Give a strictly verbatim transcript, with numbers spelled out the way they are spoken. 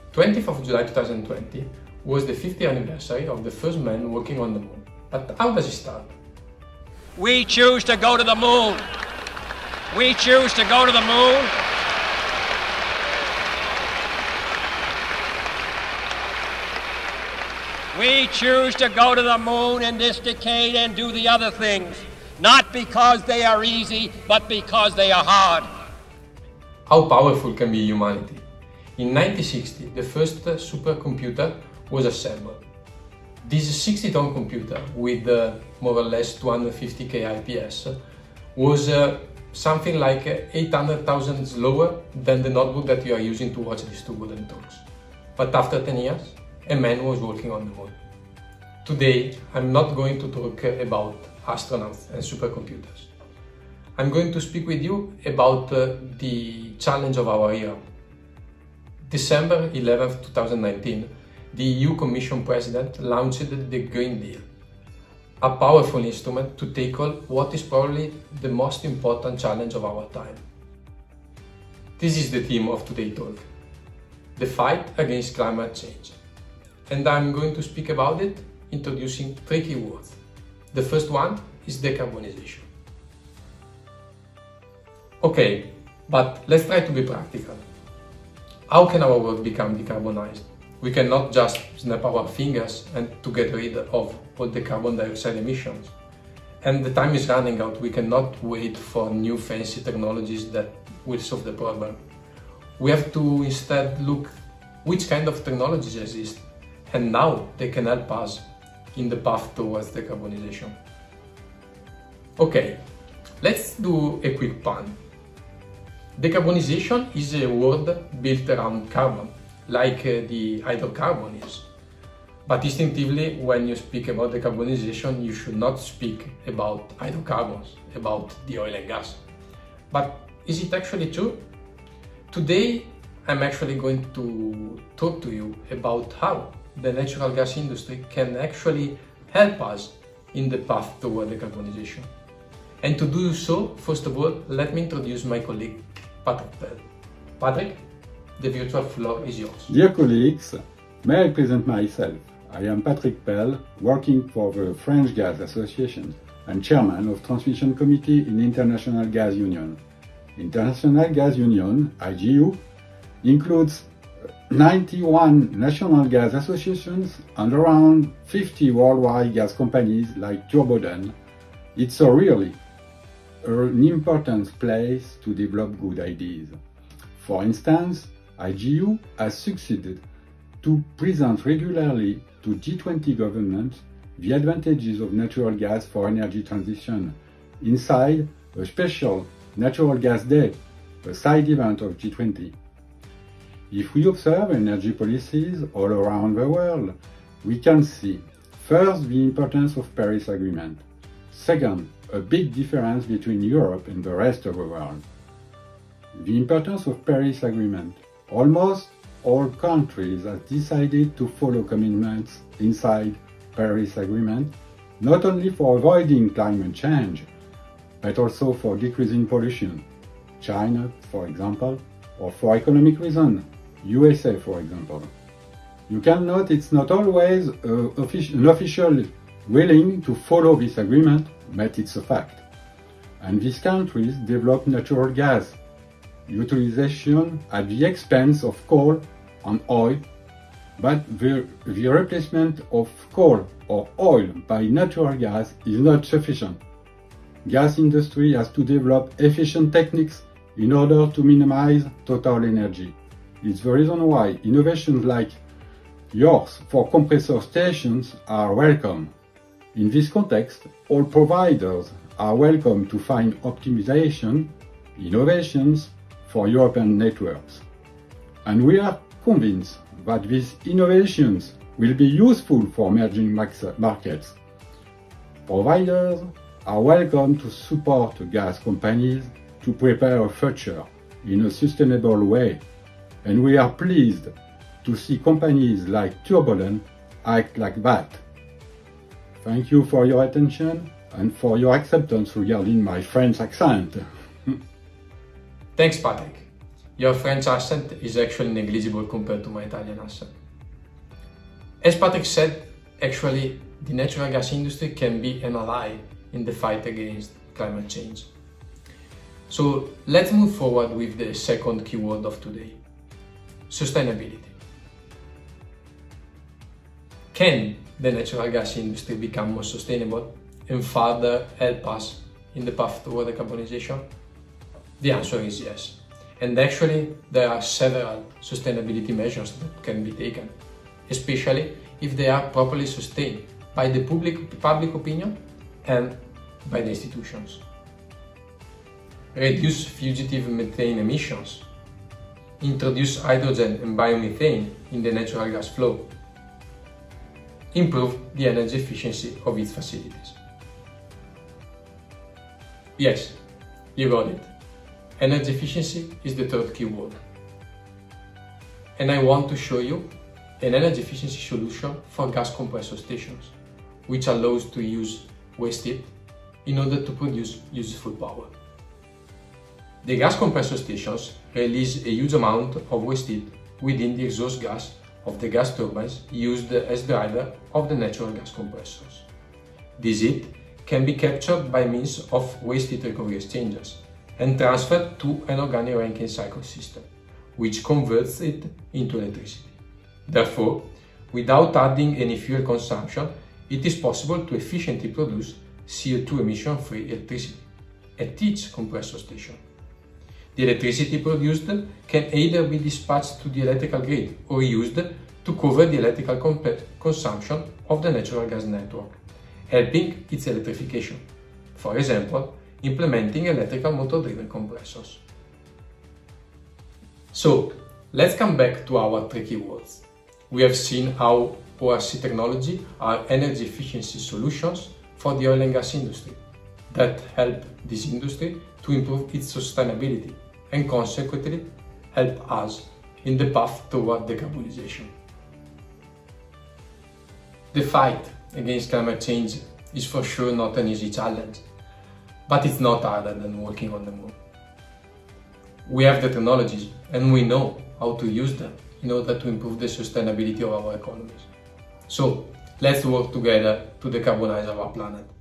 twentieth of July two thousand twenty was the fiftieth anniversary of the first man walking on the moon. But how does it start? We choose to go to the moon. We choose to go to the moon. We choose to go to the moon in this decade and do the other things, not because they are easy, but because they are hard. How powerful can be humanity? In nineteen sixty, the first supercomputer was assembled. This sixty ton computer with uh, more or less two hundred fifty K I P S was uh, something like eight hundred thousand slower than the notebook that you are using to watch these Turboden talks. But after ten years, a man was walking on the moon. Today, I'm not going to talk about astronauts and supercomputers. I'm going to speak with you about uh, the challenge of our era. December eleventh two thousand nineteen, the E U Commission President launched the Green Deal, a powerful instrument to tackle what is probably the most important challenge of our time. This is the theme of today's talk, the fight against climate change. And I'm going to speak about it introducing three key words. The first one is decarbonization. Okay, but let's try to be practical. How can our world become decarbonized? We cannot just snap our fingers and to get rid of all the carbon dioxide emissions. And the time is running out. We cannot wait for new fancy technologies that will solve the problem. We have to instead look which kind of technologies exist and now they can help us in the path towards decarbonization. Okay, let's do a quick pun. Decarbonization is a word built around carbon, like uh, the hydrocarbon is. But instinctively, when you speak about decarbonization, you should not speak about hydrocarbons, about the oil and gas. But is it actually true? Today, I'm actually going to talk to you about how the natural gas industry can actually help us in the path toward decarbonization. And to do so, first of all, let me introduce my colleague, Patrick Pelle. Patrick, the virtual floor is yours. Dear colleagues, may I present myself? I am Patrick Pelle, working for the French Gas Association and chairman of Transmission Committee in International Gas Union. International Gas Union, I G U, includes ninety-one national gas associations and around fifty worldwide gas companies like Turboden. It's a really an important place to develop good ideas. For instance, I G U has succeeded to present regularly to G twenty governments the advantages of natural gas for energy transition inside a special Natural Gas Day, a side event of G twenty. If we observe energy policies all around the world, we can see, first, the importance of Paris Agreement. Second, a big difference between Europe and the rest of the world. The importance of Paris Agreement. Almost all countries have decided to follow commitments inside Paris Agreement, not only for avoiding climate change, but also for decreasing pollution. China, for example, or for economic reasons, U S A, for example. You can note it's not always uh, offic- an official willing to follow this agreement, but it's a fact. And these countries develop natural gas utilization at the expense of coal and oil, but the, the replacement of coal or oil by natural gas is not sufficient. Gas industry has to develop efficient techniques in order to minimize total energy. It's the reason why innovations like yours for compressor stations are welcome. In this context, all providers are welcome to find optimization, innovations for European networks. And we are convinced that these innovations will be useful for emerging markets. Providers are welcome to support gas companies to prepare a future in a sustainable way. And we are pleased to see companies like Turboden act like that. Thank you for your attention and for your acceptance regarding my French accent. Thanks, Patrick. your French accent is actually negligible compared to my Italian accent. As Patrick said, actually the natural gas industry can be an ally in the fight against climate change. So let's move forward with the second keyword of today: sustainability. Can the natural gas industry become more sustainable and further help us in the path toward decarbonization? The answer is yes. And actually, there are several sustainability measures that can be taken, especially if they are properly sustained by the public, public opinion and by the institutions. Reduce fugitive methane emissions. Introduce hydrogen and biomethane in the natural gas flow. Improve the energy efficiency of its facilities. Yes, you got it. Energy efficiency is the third keyword. And I want to show you an energy efficiency solution for gas compressor stations, which allows to use waste heat in order to produce useful power. The gas compressor stations release a huge amount of waste heat within the exhaust gas of the gas turbines used as driver of the natural gas compressors. This heat can be captured by means of waste heat recovery exchangers and transferred to an organic Rankine cycle system, which converts it into electricity. Therefore, without adding any fuel consumption, it is possible to efficiently produce C O two emission-free electricity at each compressor station. The electricity produced can either be dispatched to the electrical grid or used to cover the electrical consumption of the natural gas network, helping its electrification. For example, implementing electrical motor-driven compressors. So, let's come back to our three keywords. We have seen how O R C technology are energy efficiency solutions for the oil and gas industry that help this industry to improve its sustainability and consequently help us in the path toward decarbonization. The fight against climate change is for sure not an easy challenge, but it's not harder than working on the moon. We have the technologies and we know how to use them in order to improve the sustainability of our economies. So let's work together to decarbonize our planet.